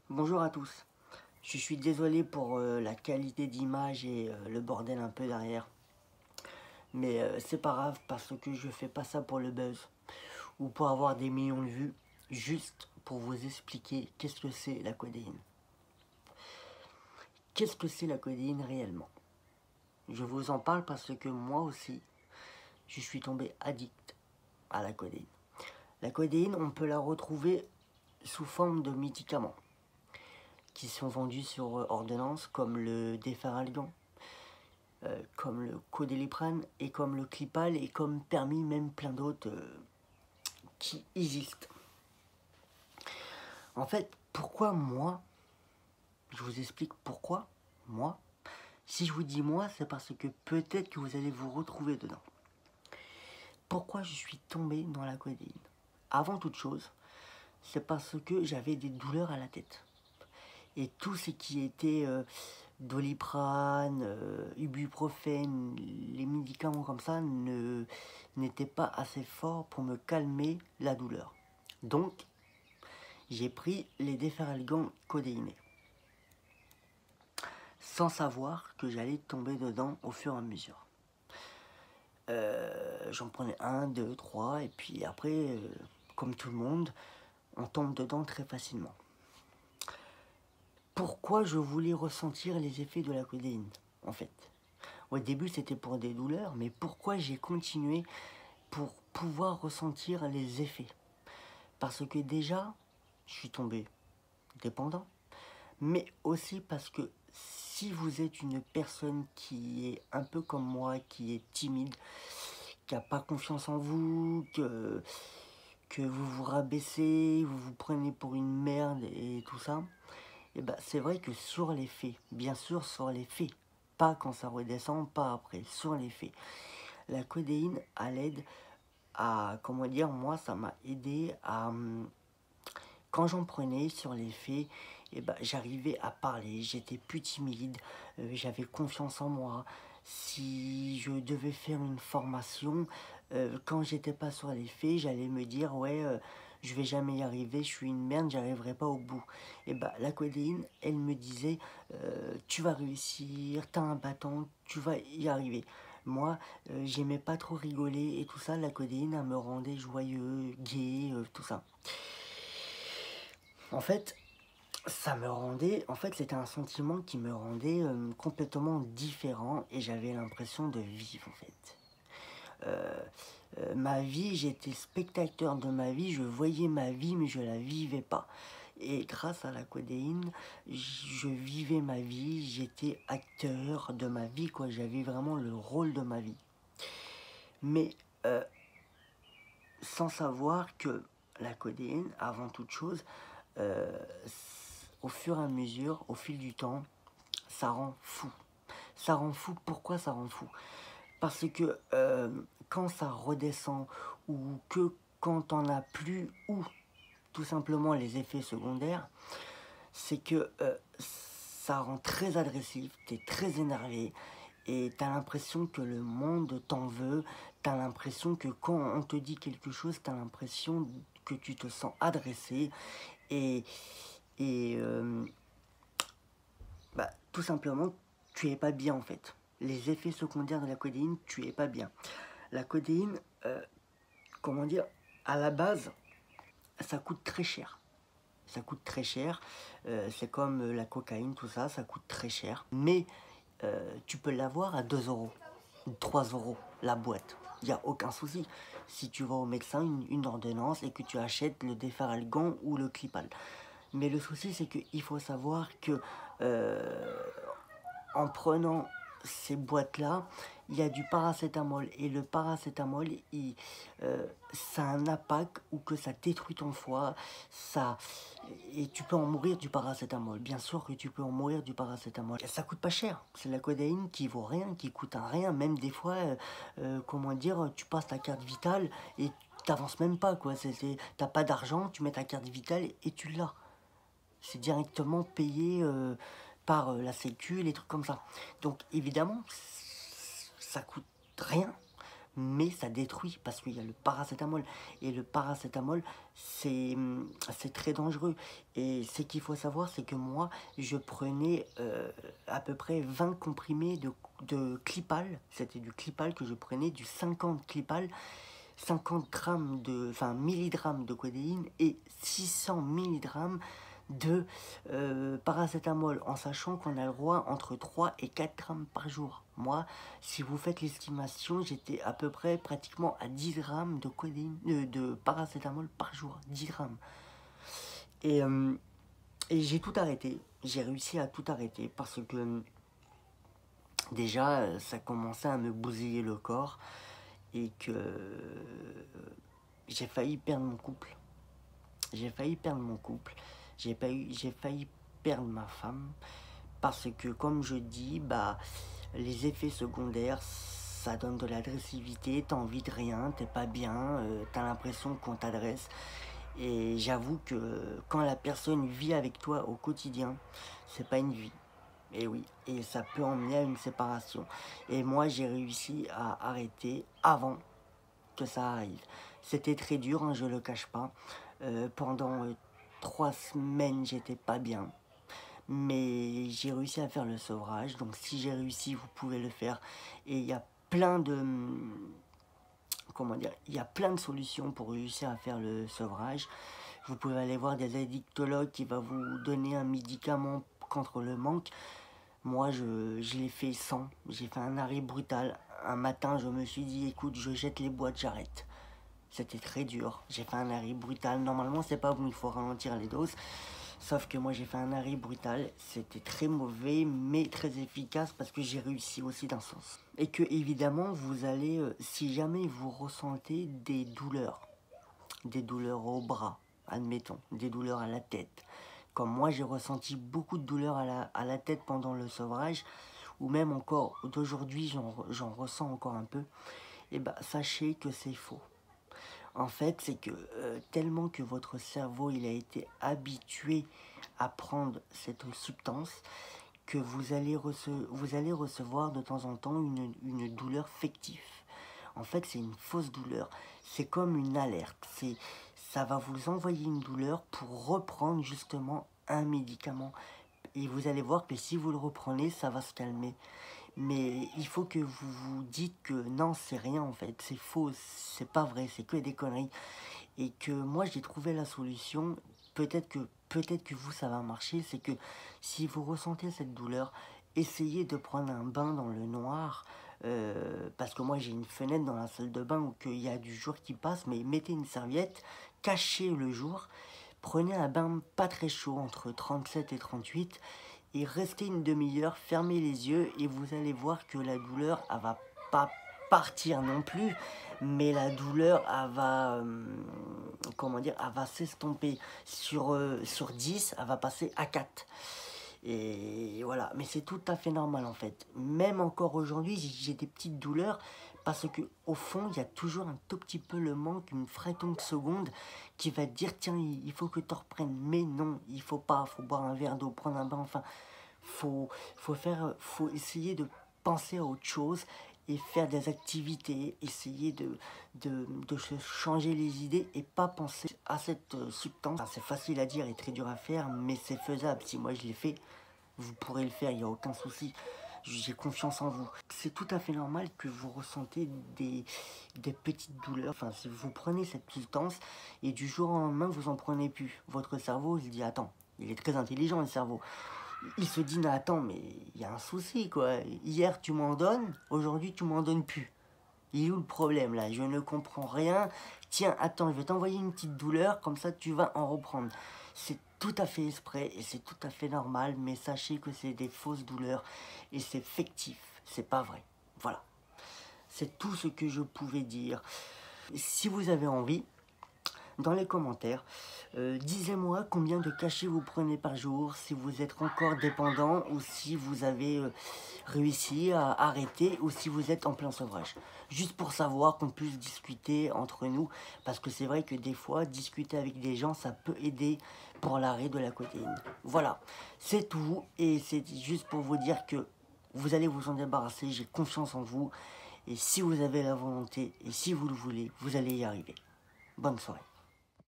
Bonjour à tous. Je suis désolé pour la qualité d'image et le bordel un peu derrière. Mais c'est pas grave parce que je fais pas ça pour le buzz ou pour avoir des millions de vues. Juste pour vous expliquer qu'est-ce que c'est la codéine. Qu'est-ce que c'est la codéine réellement? Je vous en parle parce que moi aussi, je suis tombé addict à la codéine. La codéine, on peut la retrouver sous forme de médicaments qui sont vendus sur ordonnance comme le Déferalgan, comme le Codéliprane et comme le Clipal et comme permis même plein d'autres qui existent. En fait, pourquoi moi? Je vous explique pourquoi moi. Si je vous dis moi, c'est parce que peut-être que vous allez vous retrouver dedans. Pourquoi je suis tombé dans la codéine? Avant toute chose, c'est parce que j'avais des douleurs à la tête. Et tout ce qui était Doliprane, ibuprofène, les médicaments comme ça n'étaient pas assez forts pour me calmer la douleur. Donc, j'ai pris les déferalgan codéinés, sans savoir que j'allais tomber dedans au fur et à mesure. J'en prenais un, deux, trois, et puis après, comme tout le monde, on tombe dedans très facilement. Pourquoi je voulais ressentir les effets de la codéine, en fait? Au début, c'était pour des douleurs, mais pourquoi j'ai continué pour pouvoir ressentir les effets? Parce que déjà, je suis tombé dépendant, mais aussi parce que si vous êtes une personne qui est un peu comme moi, qui est timide, qui n'a pas confiance en vous, que vous vous rabaissez, vous vous prenez pour une merde et tout ça, et ben c'est vrai que sur les faits, bien sûr sur les faits, pas quand ça redescend, pas après, sur les faits, la codéine à l'aide à, comment dire, moi ça m'a aidé à, quand j'en prenais sur les faits, et ben, j'arrivais à parler, j'étais plus timide, j'avais confiance en moi. Si je devais faire une formation, quand j'étais pas sur les faits, j'allais me dire ouais, je vais jamais y arriver, je suis une merde, j'arriverai pas au bout. Et bah la codéine, elle me disait tu vas réussir, t'as un bâton, tu vas y arriver. Moi, j'aimais pas trop rigoler et tout ça, la codéine, elle me rendait joyeux, gai, tout ça. En fait, c'était un sentiment qui me rendait complètement différent et j'avais l'impression de vivre en fait. Ma vie, j'étais spectateur de ma vie, je voyais ma vie mais je la vivais pas. Et grâce à la codéine, je vivais ma vie, j'étais acteur de ma vie, quoi. J'avais vraiment le rôle de ma vie. Mais euh, sans savoir que la codéine, avant toute chose, euh, au fur et à mesure, au fil du temps, ça rend fou. Ça rend fou, pourquoi ça rend fou? Parce que quand ça redescend, ou que quand on n'a plus, ou tout simplement les effets secondaires, c'est que ça rend très agressif, t'es très énervé, et t'as l'impression que le monde t'en veut, t'as l'impression que quand on te dit quelque chose, t'as l'impression que tu te sens adressé, et, et bah, tout simplement, tu es pas bien en fait. Les effets secondaires de la codéine, tu es pas bien. La codéine, comment dire, à la base, ça coûte très cher. Ça coûte très cher. C'est comme la cocaïne, tout ça, ça coûte très cher. Mais tu peux l'avoir à 2 euros, 3 euros la boîte. Il n'y a aucun souci. Si tu vas au médecin, une ordonnance et que tu achètes le Déferalgan ou le Clipal. Mais le souci, c'est qu'il faut savoir que euh, en prenant ces boîtes-là, il y a du paracétamol. Et le paracétamol, ça a un impact ou que ça détruit ton foie. Et tu peux en mourir du paracétamol. Bien sûr que tu peux en mourir du paracétamol. Et ça coûte pas cher. C'est la codéine qui vaut rien, qui coûte un rien. Même des fois, comment dire, tu passes ta carte vitale et t'avances même pas, quoi. T'as pas d'argent, tu mets ta carte vitale et tu l'as. C'est directement payé par la sécu, les trucs comme ça. Donc évidemment, ça coûte rien, mais ça détruit parce qu'il y a le paracétamol. Et le paracétamol, c'est très dangereux. Et ce qu'il faut savoir, c'est que moi, je prenais à peu près 20 comprimés de Clipal. C'était du Clipal que je prenais, du 50 Clipal. 50 grammes enfin milligrammes de codéine et 600 milligrammes de paracétamol, en sachant qu'on a le droit entre 3 et 4 grammes par jour. Moi, si vous faites l'estimation, j'étais à peu près pratiquement à 10 grammes de codéine, de paracétamol par jour, 10 grammes. Et, euh, et j'ai tout arrêté, j'ai réussi à tout arrêter parce que déjà, ça commençait à me bousiller le corps et que j'ai failli perdre mon couple. J'ai failli perdre mon couple. J'ai failli perdre ma femme. Parce que, comme je dis, bah, les effets secondaires, ça donne de l'agressivité, t'as envie de rien, t'es pas bien, t'as l'impression qu'on t'adresse. Et j'avoue que quand la personne vit avec toi au quotidien, c'est pas une vie. Et oui, et ça peut emmener à une séparation. Et moi, j'ai réussi à arrêter avant que ça arrive. C'était très dur, hein, je le cache pas. Pendant 3 semaines, j'étais pas bien. Mais j'ai réussi à faire le sevrage. Donc si j'ai réussi, vous pouvez le faire. Et il y a plein de... Comment dire? Il y a plein de solutions pour réussir à faire le sevrage. Vous pouvez aller voir des addictologues qui vont vous donner un médicament contre le manque. Moi, je l'ai fait sans. J'ai fait un arrêt brutal. Un matin, je me suis dit, écoute, je jette les boîtes, j'arrête. C'était très dur. J'ai fait un arrêt brutal. Normalement, c'est pas bon, il faut ralentir les doses. Sauf que moi, j'ai fait un arrêt brutal. C'était très mauvais, mais très efficace parce que j'ai réussi aussi d'un sens. Et que, évidemment, vous allez, si jamais vous ressentez des douleurs au bras, admettons, des douleurs à la tête, comme moi, j'ai ressenti beaucoup de douleurs à la tête pendant le sevrage, ou même encore d'aujourd'hui, j'en ressens encore un peu, et bah, sachez que c'est faux. En fait, c'est que tellement que votre cerveau il a été habitué à prendre cette substance que vous allez recevoir de temps en temps une douleur fictive. En fait, c'est une fausse douleur. C'est comme une alerte. Ça va vous envoyer une douleur pour reprendre justement un médicament. Et vous allez voir que si vous le reprenez, ça va se calmer. Mais il faut que vous vous dites que non, c'est rien en fait, c'est faux, c'est pas vrai, c'est que des conneries. Et que moi j'ai trouvé la solution, peut-être que vous ça va marcher, c'est que si vous ressentez cette douleur, essayez de prendre un bain dans le noir. Parce que moi j'ai une fenêtre dans la salle de bain où il y a du jour qui passe, mais mettez une serviette, cachez le jour, prenez un bain pas très chaud entre 37 et 38 et restez une demi-heure, fermez les yeux et vous allez voir que la douleur, elle va pas partir non plus, mais la douleur, elle va, comment dire, elle va s'estomper sur 10, elle va passer à 4. Et voilà, mais c'est tout à fait normal en fait. Même encore aujourd'hui, j'ai des petites douleurs parce que au fond, il y a toujours un tout petit peu le manque, une fraction de seconde qui va te dire tiens, il faut que tu reprennes. Mais non, il faut pas, faut boire un verre d'eau, prendre un bain, enfin, faut essayer de penser à autre chose et faire des activités, essayer de se changer les idées et pas penser à cette substance. Enfin, c'est facile à dire et très dur à faire, mais c'est faisable. Si moi je l'ai fait, vous pourrez le faire, il n'y a aucun souci. J'ai confiance en vous. C'est tout à fait normal que vous ressentez des petites douleurs. Enfin, si vous prenez cette substance et du jour au lendemain, vous en prenez plus. Votre cerveau, il se dit, attends, il est très intelligent le cerveau. Il se dit, non, attends, mais il y a un souci, quoi. Hier, tu m'en donnes, aujourd'hui, tu m'en donnes plus. Il est où le problème, là? Je ne comprends rien. Tiens, attends, je vais t'envoyer une petite douleur, comme ça, tu vas en reprendre. C'est tout à fait exprès et c'est tout à fait normal, mais sachez que c'est des fausses douleurs et c'est fictif, c'est pas vrai. Voilà. C'est tout ce que je pouvais dire. Si vous avez envie, dans les commentaires, disez-moi combien de cachets vous prenez par jour, si vous êtes encore dépendant ou si vous avez réussi à arrêter ou si vous êtes en plein sevrage. Juste pour savoir qu'on puisse discuter entre nous, parce que c'est vrai que des fois, discuter avec des gens, ça peut aider pour l'arrêt de la codéine. Voilà, c'est tout et c'est juste pour vous dire que vous allez vous en débarrasser, j'ai confiance en vous. Et si vous avez la volonté, et si vous le voulez, vous allez y arriver. Bonne soirée.